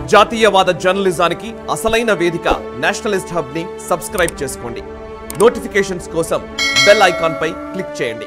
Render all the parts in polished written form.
జాతీయవాద జర్నలిజానికి అసలైన వేదిక నేషనలిస్ట్ హబ్ ని సబ్స్క్రైబ్ చేసుకోండి. నోటిఫికేషన్స్ కోసం బెల్ ఐకాన్ పై క్లిక్ చేయండి.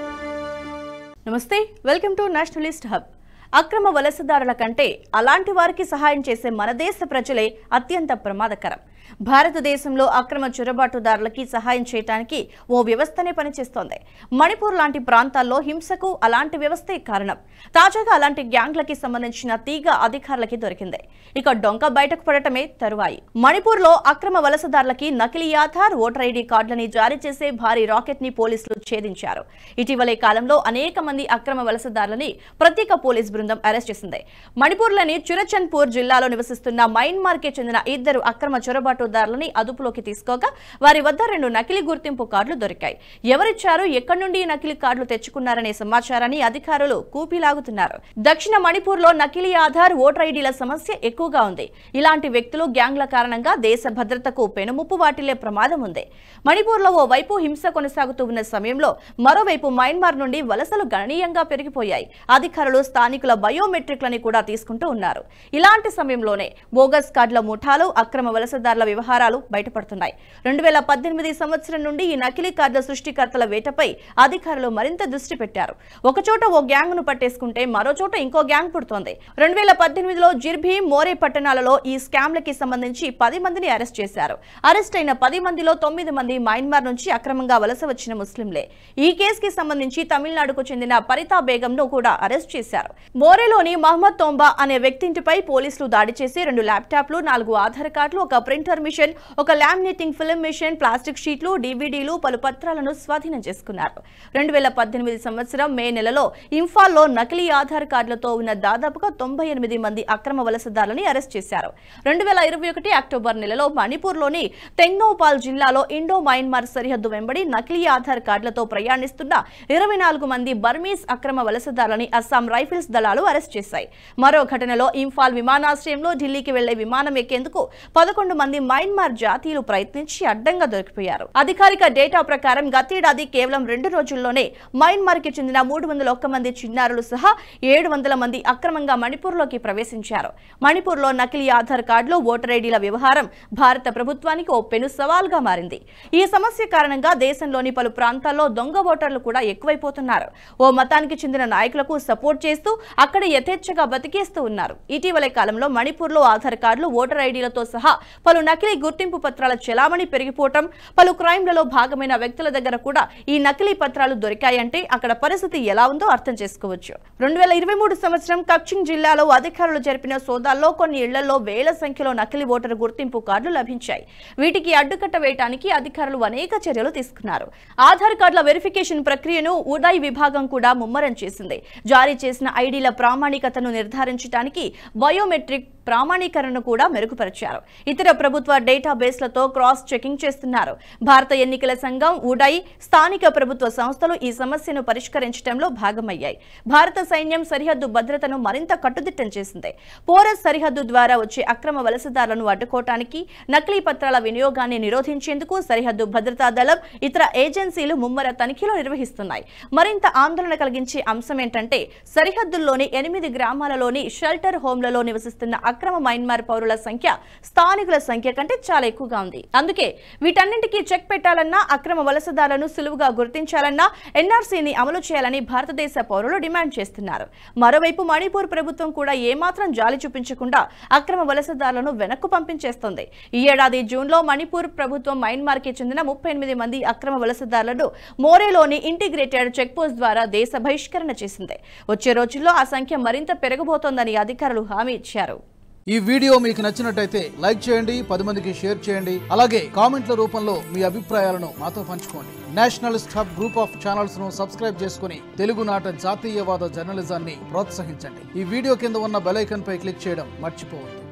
Namaste, welcome to Nationalist hub. అక్రమ వలసదారుల కంటే అలాంటి వారికి సహాయం చేసే మన దేశ ప్రజలే అత్యంత ప్రమాదకరం. భారతదేశంలో అక్రమ చొరబాటుదారులకి సహాయం చేయడానికి ఓ వ్యవస్థనే పనిచేస్తోంది. మణిపూర్ లాంటి ప్రాంతాల్లో హింసకు అలాంటి వ్యవస్థే కారణం. తాజాగా అలాంటి గ్యాంగ్లకి సంబంధించిన తీగ అధికారులకి దొరికింది. ఇక డొంక బయటకు పడటమే తరువాయి. మణిపూర్లో అక్రమ వలసదారులకి నకిలీ ఆధార్, ఓటర్ ఐడి కార్డులని జారీ చేసే భారీ రాకెట్ ని పోలీసులు ఛేదించారు. ఇటీవలే కాలంలో అనేక మంది అక్రమ వలసదారులని ప్రత్యేక పోలీస్ బృందం అరెస్ట్ చేసింది. మణిపూర్లోని చురచంద్పూర్ జిల్లాలో నివసిస్తున్న మయన్మార్ కి చెందిన ఇద్దరు అక్రమ చొరబాటుదారులని అదుపులోకి తీసుకోగా వారి వద్ద 2 నకిలీ గుర్తింపు కార్డులు దొరికాయి. ఎవరిచ్చారు, ఎక్కడి నుండి ఈ నకిలీ కార్డులు తెచ్చుకున్నారనే సమాచారాన్ని అధికారులు కూపీలాగుతున్నారు. దక్షిణ మణిపూర్లో నకిలీ ఆధార్, ఓటర్ ఐడీల సమస్య ఎక్కువగా ఉంది. ఇలాంటి వ్యక్తులు, గ్యాంగ్ల కారణంగా దేశ భద్రతకు పెనుముప్పు వాటిల్లే ప్రమాదం ఉంది. మణిపూర్లో ఓ వైపు హింస కొనసాగుతూ ఉన్న సమయంలో మరోవైపు మయన్మార్ నుండి వలసలు గణనీయంగా పెరిగిపోయాయి. అధికారులు స్థానికుల బయోమెట్రిక్లని కూడా తీసుకుంటూ ఉన్నారు. ఇలాంటి సమయంలోనే బోగస్ కార్డుల ముఠాలు, అక్రమ వలసదారుల వ్యవహారాలు బయటపడుతున్నాయి. 2018 సంవత్సరం నుండి ఈ నకిలీ కార్డుల సృష్టికర్తల వేటపై అధికారులు మరింత దృష్టి పెట్టారు. ఒకచోట ఓ గ్యాంగ్ ను పట్టేసుకుంటే మరో చోట ఇంకో గ్యాంగ్ పుడుతోంది. 2018లో జిర్భీ, మోరే పట్టణాలలో ఈ స్కామ్లకి సంబంధించి 10 మందిని అరెస్ట్ చేశారు. అరెస్ట్ అయిన 10 మందిలో 9 మంది మయన్మార్ నుంచి అక్రమంగా వలస వచ్చిన ముస్లింలే. ఈ కేసుకి సంబంధించి తమిళనాడుకు చెందిన పరితా బేగం ను కూడా అరెస్ట్ చేశారు. మోరేలోని మహమ్మద్ తోంబా అనే వ్యక్తింటిపై పోలీసులు దాడి చేసి 2 ల్యాప్టాప్లు, 4 ఆధార్ కార్డులు, ఒక ప్రింటర్ మిషన్, ఒక లామినేటింగ్ ఫిల్మ్ మిషన్, ప్లాస్టిక్ షీట్లు, డివిడీలు, పలు పత్రాలను స్వాధీనం చేసుకున్నారు. 2018 సంవత్సరం మే నెలలో ఇంఫాల్లో నకిలీ ఆధార్ కార్డులతో ఉన్న దాదాపుగా 98 మంది అక్రమ వలసదారులని అరెస్ట్ చేశారు. 2021 అక్టోబర్ నెలలో మణిపూర్లోని తెంగ్నౌపాల్ జిల్లాలో ఇండో మయన్మార్ సరిహద్దు వెంబడి నకిలీ ఆధార్ కార్డులతో ప్రయాణిస్తున్న 24 మంది బర్మీస్ అక్రమ వలసదారులని అస్సాం రైఫిల్స్ దళాలు అరెస్ట్ చేశాయి. మరో ఘటనలో ఇంఫాల్ విమానాశ్రయంలో ఢిల్లీకి వెళ్లే విమానం ఎక్కేందుకు 11 మంది మయన్మార్ జాతీయులు ప్రయత్నించి అడ్డంగా దొరికిపోయారు. అధికారిక డేటా ప్రకారం గతేడాది కేవలం 2 రోజుల్లోనే మయన్మార్ కి చెందిన 301 మంది చిన్నారులు సహా 700 మంది అక్రమంగా మణిపూర్లోకి ప్రవేశించారు. మణిపూర్లో నకిలీ ఆధార్ కార్డులు, ఓటర్ ఐడీల వ్యవహారం భారత ప్రభుత్వానికి ఓ పెను సవాల్గా మారింది. ఈ సమస్య కారణంగా దేశంలోని పలు ప్రాంతాల్లో దొంగ ఓటర్లు కూడా ఎక్కువైపోతున్నారు. ఓ మతానికి చెందిన నాయకులకు సపోర్ట్ చేస్తూ అక్కడ యథేచ్ఛగా బతికేస్తూ ఉన్నారు. ఇటీవలే కాలంలో మణిపూర్లో ఆధార్ కార్డులు, ఓటర్ ఐడీలతో సహా పలు నకిలీ గుర్తింపు పత్రాల చెలామణి పెరిగిపోవటం, పలు క్రైమ్లలో భాగమైన వ్యక్తుల దగ్గర కూడా ఈ నకిలీ పత్రాలు దొరికాయంటే అక్కడ పరిస్థితి ఎలా ఉందో అర్థం చేసుకోవచ్చు. 2023 సంవత్సరం కక్చింగ్ జిల్లాలో అధికారులు జరిపిన సోదాల్లో కొన్ని ఇళ్లలో వేల సంఖ్యలో నకిలీ ఓటరు గుర్తింపు కార్డులు లభించాయి. వీటికి అడ్డుకట్ట వేయడానికి అధికారులు అనేక చర్యలు తీసుకున్నారు. ఆధార్ కార్డుల వెరిఫికేషన్ ప్రక్రియను ఉడాయ్ విభాగం కూడా ముమ్మరం చేసింది. జారీ చేసిన ఐడీల ప్రామాణికతను నిర్ధారించడానికి బయోమెట్రిక్ ప్రామాణీకరణను కూడా మెరుగుపరిచారు. ఇతర ప్రభుత్వ డేటాబేస్లతో క్రాస్ చెకింగ్ చేస్తున్నారు. భారత ఎన్నికల సంఘం, ఉడాయ్, స్థానిక ప్రభుత్వ సంస్థలు ఈ సమస్యను పరిష్కరించడంలో భాగమయ్యాయి. భారత సైన్యం సరిహద్దు భద్రతను మరింత కట్టుదిట్టం చేసింది. పోరస్ సరిహద్దు ద్వారా వచ్చే అక్రమ వలసదారులను అడ్డుకోవటానికి, నకిలీ పత్రాల వినియోగాన్ని నిరోధించేందుకు సరిహద్దు భద్రతా దళం, ఇతర ఏజెన్సీలు ముమ్మర తనిఖీలు నిర్వహిస్తున్నాయి. మరింత ఆందోళన కలిగించే అంశం ఏంటంటే సరిహద్దుల్లోని 8 గ్రామాలలోని షెల్టర్ హోమ్లలో నివసిస్తున్న అక్రమ మయన్మార్ పౌరుల సంఖ్య స్థానికుల సంఖ్య కంటే చాలా ఎక్కువగా ఉంది. అందుకే వీటన్నింటికీ చెక్ పెట్టాలన్నా, అక్రమ వలసదారులను సులువుగా గుర్తించాలన్నా ఎన్ఆర్సీని అమలు చేయాలని భారతదేశ పౌరులు డిమాండ్ చేస్తున్నారు. మరోవైపు మణిపూర్ ప్రభుత్వం కూడా ఏమాత్రం జాలి చూపించకుండా అక్రమ వలసదారులను వెనక్కు పంపించేస్తోంది. ఈ ఏడాది జూన్లో మణిపూర్ ప్రభుత్వం మయన్మార్ కి చెందిన 38 మంది అక్రమ వలసదారులను మోరేలోని ఇంటిగ్రేటెడ్ చెక్ పోస్ట్ ద్వారా దేశ బహిష్కరణ చేసింది. వచ్చే రోజుల్లో ఆ సంఖ్య మరింత పెరగబోతోందని అధికారులు హామీ ఇచ్చారు. ఈ వీడియో మీకు నచ్చినట్టయితే లైక్ చేయండి, 10 మందికి షేర్ చేయండి. అలాగే కామెంట్ల రూపంలో మీ అభిప్రాయాలను మాతో పంచుకోండి. Nationalist hub group of channels ను సబ్స్క్రైబ్ చేసుకుని తెలుగునాట జాతీయవాద జర్నలిజాన్ని ప్రోత్సహించండి. ఈ వీడియో కింద ఉన్న బెల్ ఐకాన్ పై క్లిక్ చేయడం మర్చిపోవద్దు.